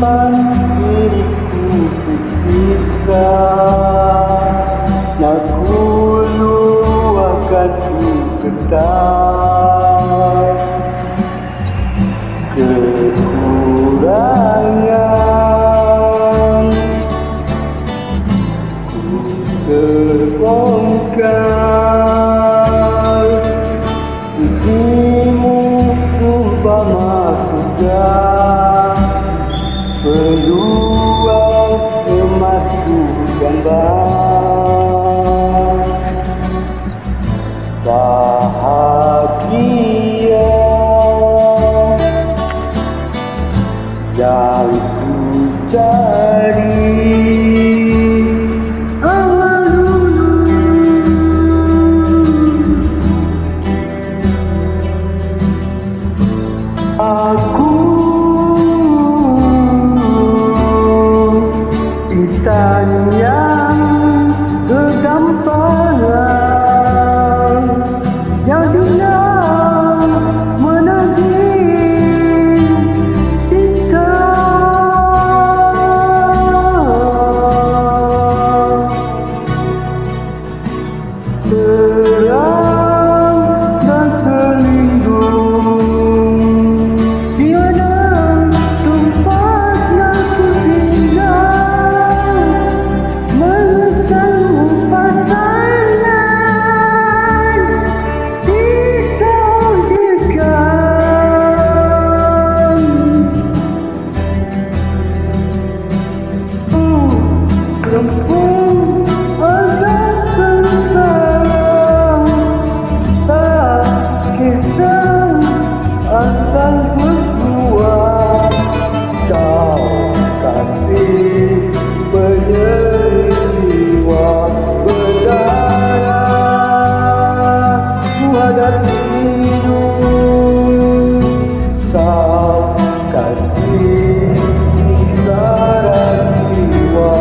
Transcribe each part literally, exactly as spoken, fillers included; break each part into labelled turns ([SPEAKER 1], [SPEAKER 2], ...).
[SPEAKER 1] simpan diriku tersiksa, nak ku luahkan ku getar kekurangan ku terbongkar. Sisimu umpama sudah peluang emasku gambar bahagia yang ku cari. Aku insan yang kegampangan, yang dia menagih cinta. Terang dan terlindung Rempung azab sengsara, tak kisah asal berdua. Kau kasih penyeri jiwa berdarah, ku hadapi hidup. Kau kasih kisaran jiwa,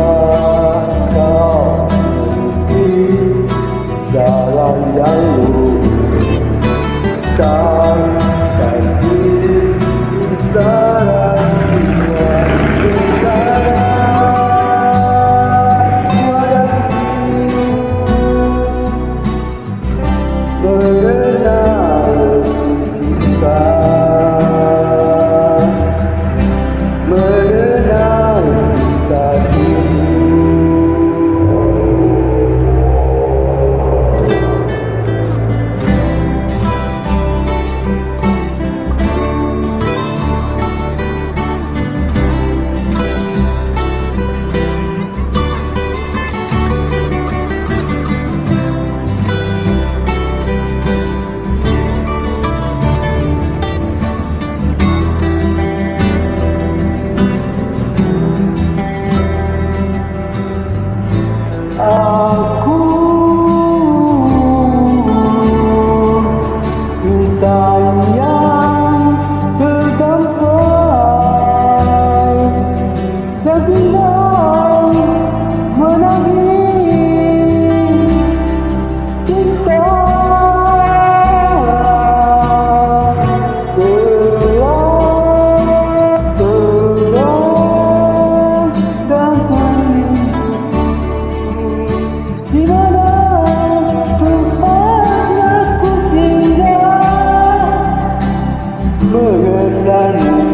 [SPEAKER 1] jalan yang lurus. Kau kasih kisaran jiwa berdarah, ku hadapi mengenal cinta, mengenal cinta dulu. Aku insan yang terdampar, yang tinggal menagih cinta. Mengesan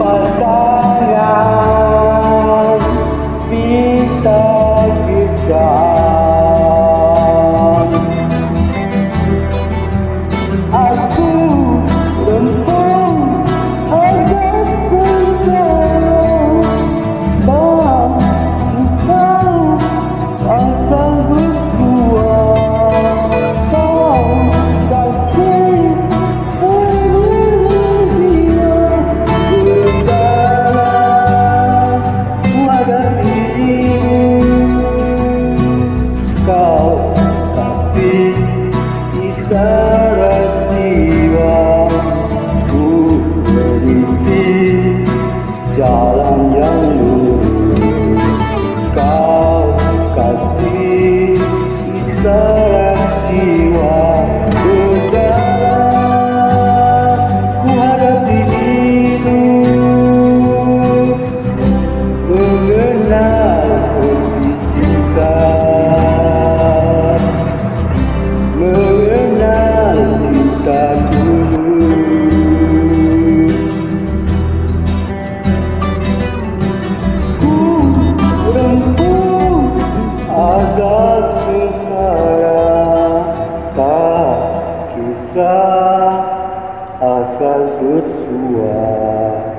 [SPEAKER 1] pasangan bintang-bintang, aku rempung azab sengsara, tak risau asal berdua. Kau kasih kisaran jiwa, ku meniti jalan yang lurus. Kau kasih kisaran jiwa berdarah, ku hadapi hidup jiwa.